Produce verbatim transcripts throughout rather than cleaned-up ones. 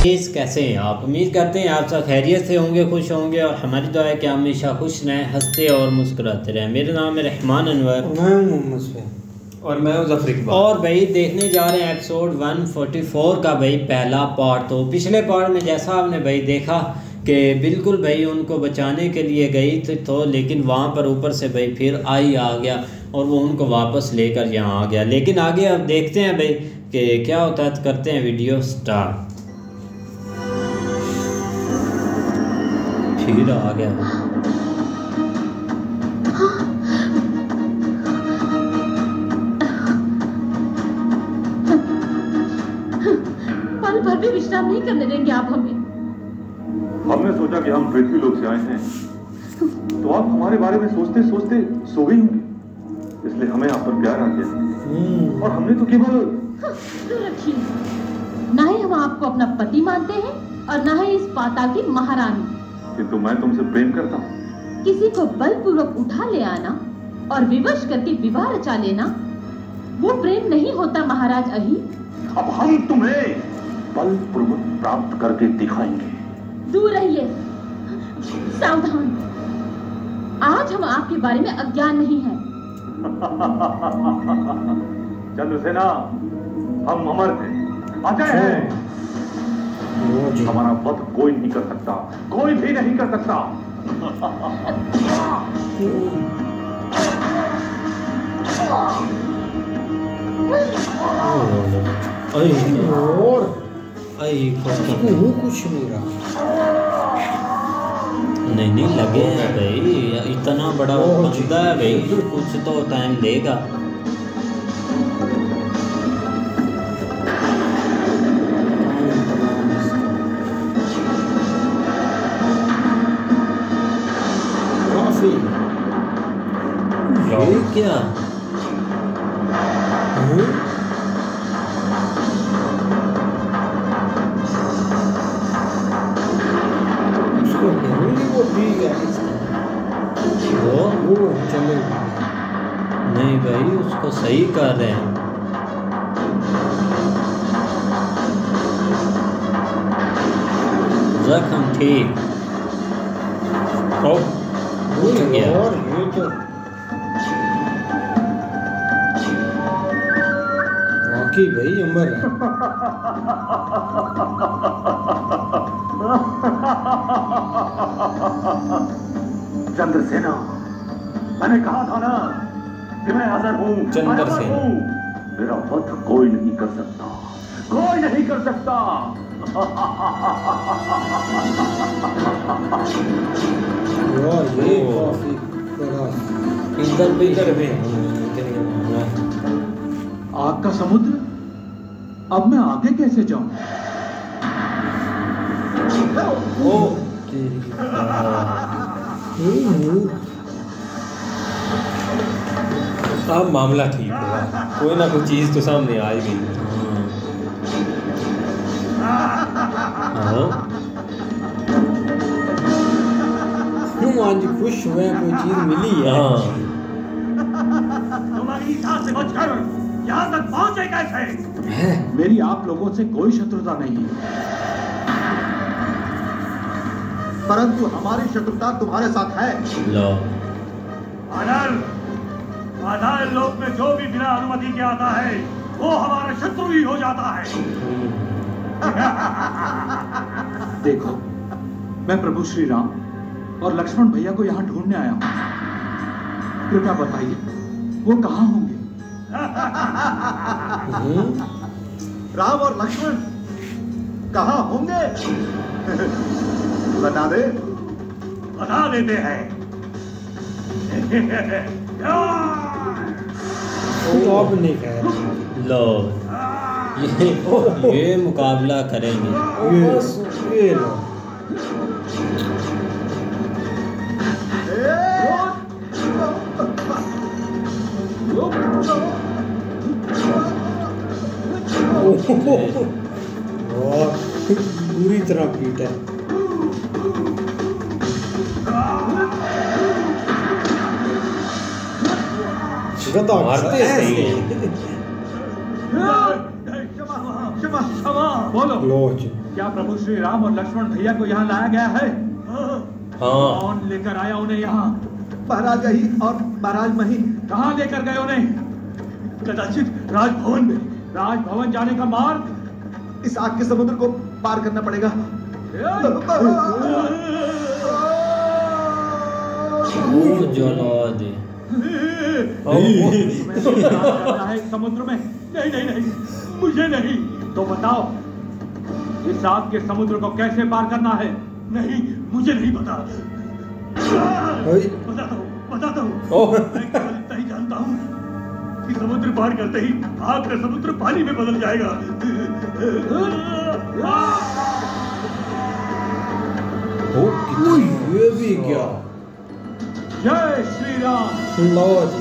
Please कैसे हैं आप? उम्मीद करते हैं आप सब खैरियत से होंगे, खुश होंगे और हमारी दुआ है कि आप हमेशा खुश रहें, हंसते और मुस्कुराते रहें। मेरा नाम है रहमान अनवर और मैं हूं ज़फ़र इकबाल। और भाई देखने जा रहे हैं एपिसोड एक सौ चौवालीस का भाई पहला पार्ट। तो पिछले पार्ट में जैसा आपने भाई देखा कि बिल्कुल भाई उनको बचाने के लिए गई थी तो लेकिन वहाँ पर ऊपर से भाई फिर आई आ गया और वो उनको वापस लेकर यहाँ आ गया। लेकिन आगे अब देखते हैं भाई कि क्या होता है। करते हैं वीडियो स्टार्ट। फिर आ गया पल भर भी विश्राम नहीं करने देंगे आप हमें। हमने सोचा कि हम पृथ्वी लोक से आए हैं तो आप हमारे बारे में सोचते सोचते सो गई होंगे, इसलिए हमें आप पर प्यार आ गया और हमने तो केवल रखिए, ना ही हम आपको अपना पति मानते हैं और ना ही इस पाताल की महारानी। किंतु मैं तुमसे प्रेम करता हूँ। किसी को बलपूर्वक उठा ले आना और विवश करके विवाह रचा लेना वो प्रेम नहीं होता महाराज अही। अब हम तुम्हें बलपूर्वक प्राप्त करके दिखाएंगे। दूर रहिए, सावधान, आज हम आपके बारे में अज्ञान नहीं है। चंद्रसेना, हम अमर थे, अजय हैं। हमारा वध कोई नहीं कर सकता, कोई भी नहीं कर सकता। और कुछ नहीं रहा। नहीं नहीं लगे हैं भाई, इतना बड़ा बंदा है भाई, कुछ तो टाइम लेगा। ये क्या उसको वो भी वो वो चले नहीं भाई, उसको सही कर रहे हैं। जख्म ठीक और ये तो वाकई भाई अमर है। चंद्रसेना, मैंने कहा था ना कि मैं हाजिर हूँ। चंद्रसेना, मेरा वध कोई नहीं कर सकता, कोई नहीं कर सकता। यार ये काफी बड़ा इधर भी इधर भी आग का समुद्र, अब मैं आगे कैसे जाऊं? ओ अब मामला ठीक होगा, कोई ना कोई चीज तो सामने आ ही गई। आज खुश हुए, कोई चीज मिली है। तुम्हारी इच्छा से बचकर यहाँ तक पहुँचे कैसे? मेरी आप लोगों से कोई शत्रुता नहीं है, परंतु हमारी शत्रुता तुम्हारे साथ है। लो पाताल, पाताल लोक में जो भी बिना अनुमति के आता है वो हमारा शत्रु ही हो जाता है। देखो, मैं प्रभु श्री राम और लक्ष्मण भैया को यहाँ ढूंढने आया हूँ। कृपया बताइए वो कहाँ होंगे? राम और लक्ष्मण कहाँ होंगे? बता दे। बता देते हैं। तो अब नहीं कह रहे। लो ये ये मुकाबला करेंगे। ये ये लो पूरी तरह पीट है। मारते सही क्षमा क्षमा बोलो। लोच क्या प्रभु श्री राम और लक्ष्मण भैया को यहाँ लाया गया है? हाँ। कौन लेकर आया उन्हें यहाँ? महाराज यही और महाराज मही। कहाँ लेकर गए उन्हें? कदाचित राजभवन में। राजभवन जाने का मार्ग? इस आग के समुद्र को पार करना पड़ेगा। वो जला दे। है समुद्र में? नहीं नहीं नहीं, मुझे नहीं। तो बताओ, इस आग के समुद्र को कैसे पार करना है? नहीं, मुझे नहीं पता। बताता हूँ, बताता हूँ। मैं केवल इतना ही जानता हूँ कि समुद्र पार करते ही आग का समुद्र पानी में बदल जाएगा। ये भी क्या? जय श्री राम। लो जी।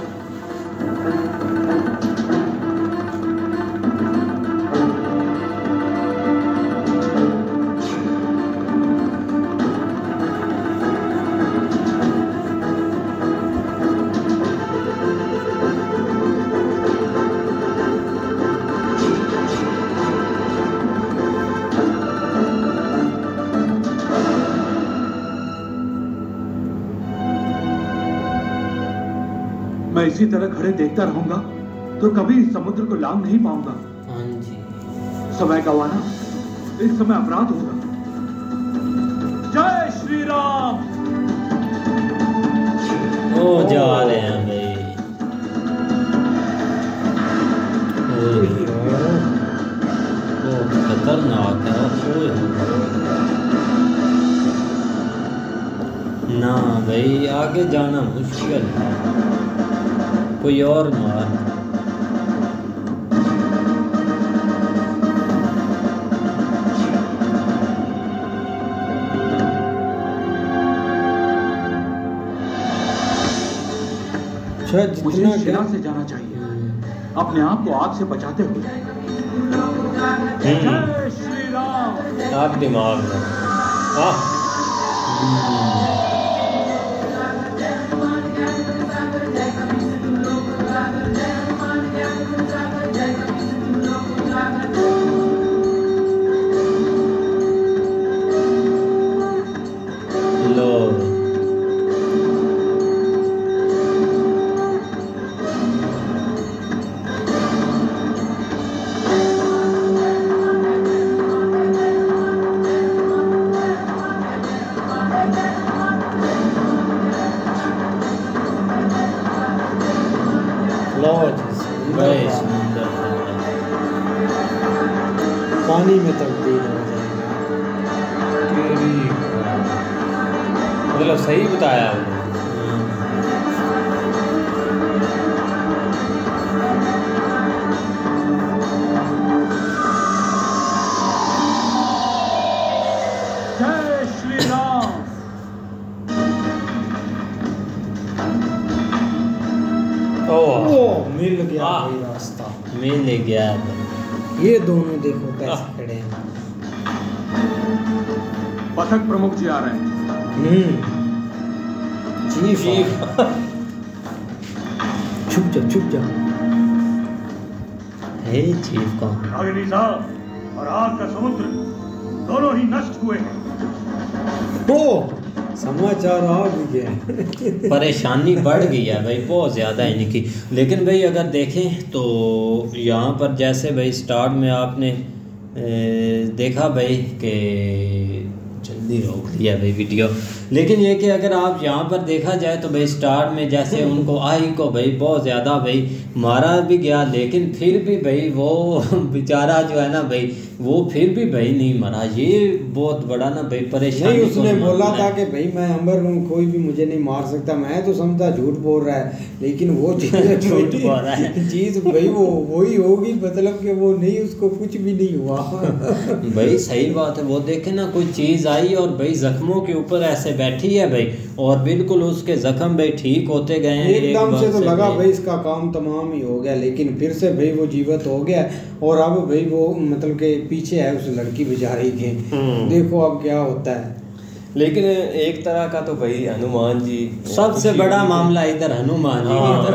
मैं इसी तरह खड़े देखता रहूंगा तो कभी इस समुद्र को लांग नहीं पाऊंगा। हाँ जी। समय गंवाना इस समय अपराध होगा। जय श्री राम। ओ जा रहे हैं भाई। ओ खतरनाक है। ना भाई, आगे जाना मुश्किल है। कोई और मार। मुझे शिला से जाना चाहिए, अपने आप को आग से बचाते हुए। जय श्री राम। आप दिमाग में हाँ। पानी में तब्दील हो जाएगा। मतलब सही बताया आपने। जय श्री राम। ओ मिल गया भाई रास्ता। मिल गया। ये दोनों देखो कैसे खड़े हैं। पथक प्रमुख जी आ रहे हैं। हम्म चीफ छुप जा छुप जा। हे चीफ कौन? अग्नि साहब और आग का समुद्र दोनों ही नष्ट हुए हैं। ओ समाचार आ भी गए। परेशानी बढ़ गई है भाई, बहुत ज़्यादा इनकी। लेकिन भाई अगर देखें तो यहाँ पर जैसे भाई स्टार्ट में आपने ए, देखा भाई कि जल्दी रोक लिया भाई वीडियो। लेकिन ये कि अगर आप यहाँ पर देखा जाए तो भाई स्टार्ट में जैसे उनको आई को भाई बहुत ज़्यादा भाई मारा भी गया, लेकिन फिर भी भाई वो बेचारा जो है ना भाई वो फिर भी भाई नहीं मरा। ये बहुत बड़ा ना भाई परेशानी। नहीं, उसने बोला था कि भाई मैं अंबर हूँ, कोई भी मुझे नहीं मार सकता। मैं तो समझा झूठ बोल रहा है, लेकिन वो चीज़ झूठ बोल रहा है चीज़ भाई वो वही होगी, मतलब कि वो नहीं, उसको कुछ भी नहीं हुआ। भाई सही बात है। वो देखे ना कोई चीज़ आई और भाई जख्मों के ऊपर ऐसे बैठी है भाई, और बिल्कुल उसके जख्म भाई ठीक होते गए हैं। एकदम से तो लगा भाई इसका काम तमाम ही हो गया, लेकिन फिर से भाई वो जीवित हो गया। और अब भाई वो मतलब के पीछे है उस लड़की बेचारी के। देखो अब क्या होता है। लेकिन एक तरह का तो भाई हनुमान जी सबसे बड़ा मामला इधर हनुमान जी की तरफ है भाई।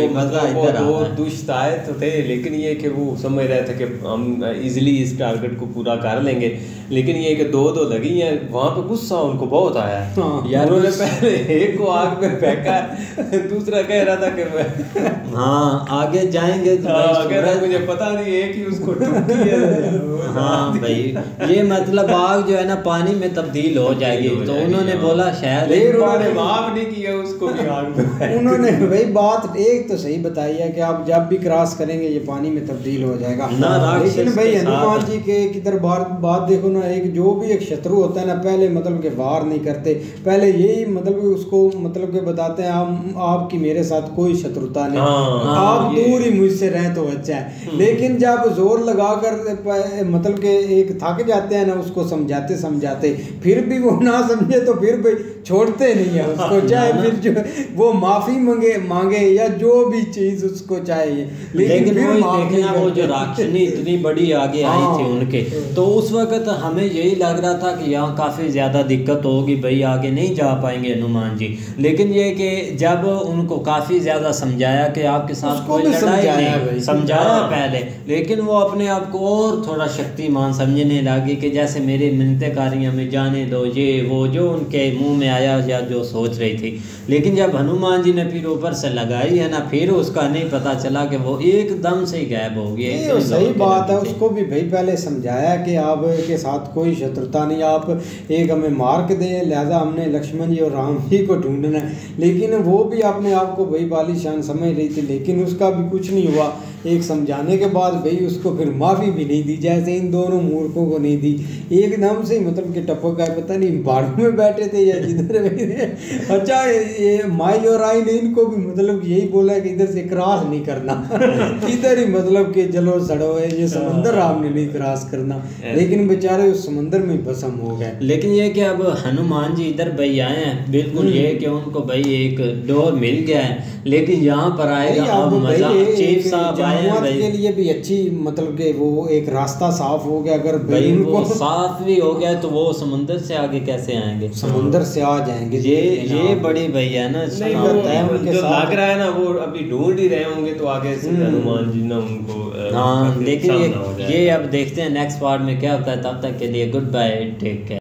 भाई मजा मतलब वो इधर दो आता है। दुष्ट आए तो थे, लेकिन ये कि वो समझ रहे थे कि हम इजीली इस टारगेट को पूरा कर लेंगे, लेकिन ये कि दो दो लगी हैं, वहाँ पे गुस्सा उनको बहुत आया। हाँ। यार उन्होंने पहले एक को आग में फेंका, दूसरा कह रहा था कि मैं हाँ आगे जाएंगे तो भाई हाँ, कह रहा सूरज- मुझे पता नहीं एक ही उसको ठुकी है। हाँ भाई ये मतलब आग जो है ना पानी में तब्दील हो जाएगी, हो तो जाएगी, उन्होंने हाँ। बोला शायद लेकिन उन्होंने माफ नहीं किया उसको भी आग में फेंक उन्होंने वही बात एक तो सही बताई है कि आप जब भी क्रॉस करेंगे ये पानी में तब्दील हो जाएगा। ना राक्षस लेकिन भाई के साथ- हनुमान जी के किधर बात बात देखो ना, एक जो भी एक शत्रु होता है ना पहले मतलब के वार नहीं करते, पहले यही मतलब कि उसको मतलब के बताते हैं आप आपकी मेरे साथ कोई शत्रुता नहीं, हाँ, आप ये- दूर ही मुझसे रहे तो अच्छा है। लेकिन जब जोर लगाकर प- मतलब के एक थक जाते हैं ना उसको समझाते समझाते फिर भी वो ना समझे तो फिर भाई छोड़ते नहीं है उसको, चाहे फिर जो वो माफी मांगे मांगे या जो भी चीज उसको चाहिए, लेकिन फिर वो माफ नहीं देखना वो जो करते। राक्षनी इतनी बड़ी आगे आई हाँ। थी उनके, तो उस वक्त हमें यही लग रहा था कि यहाँ काफ़ी ज़्यादा दिक्कत होगी भाई, आगे नहीं जा पाएंगे हनुमान जी। लेकिन ये कि जब उनको काफ़ी ज़्यादा समझाया कि आपके साथ उसको कोई भी लड़ाई समझाया नहीं, भाई। समझाया हाँ। पहले, लेकिन वो अपने आप को और थोड़ा शक्तिमान समझने लगे कि जैसे मेरी मिन्नतें कारियाँ में जाने दो, ये वो जो उनके मुंह में आया या जो सोच रही थी। लेकिन जब हनुमान जी ने फिर ऊपर से लगाई है ना, फिर उसका नहीं पता चला कि वो एकदम से ही गायब हो गया। ये एकदम सही दौड़ के बात है, लगी थी। उसको भी भाई पहले समझाया कि आप के साथ कोई शत्रुता नहीं, आप एक हमें मार के दें, लिहाजा हमने लक्ष्मण जी और राम जी को ढूंढना है। लेकिन वो भी अपने आप को भाई बालीशान समझ रही थी, लेकिन उसका भी कुछ नहीं हुआ। एक समझाने के बाद भाई उसको फिर माफ़ी भी नहीं दी, जैसे इन दोनों मूर्खों को नहीं दी, एकदम से ही मतलब कि टपक गए, पता नहीं बाड़ों में बैठे थे या जिधर भी थे। अच्छा ये माई और आई ने इनको भी मतलब यही बोला कि इधर से क्रॉस नहीं करना, इधर ही मतलब कि चलो सड़ो है, ये समंदर आपने नहीं क्रॉस करना, लेकिन बेचारे उस समंदर में भस्म हो गए। लेकिन ये कि अब हनुमान जी इधर भाई आए हैं, बिल्कुल ये कि उनको भाई एक डोर मिल गया है, लेकिन यहाँ पर आएगा भाई, अब अब भाई मजा। ये चीफ एक साहब आए हैं जमात भाई, के लिए भी अच्छी मतलब कि वो एक रास्ता साफ हो गया। अगर भाई भाई वो उनको साफ भी हो गया तो वो समुंदर से आगे कैसे आएंगे? समुंदर से आ जाएंगे ये ये बड़ी भाई है ना नहीं सुना वो होता है। उनके जो साथ- लग रहा है ना वो अभी ढूंढ ही रहे होंगे, तो आगे से हनुमान जी ना उनको अ, हाँ काफी लेकिन सामना हो ये जाएगा। ये अब देखते हैं नेक्स्ट पार्ट में क्या होता है। तब तक के लिए गुड बाय, टेक केयर।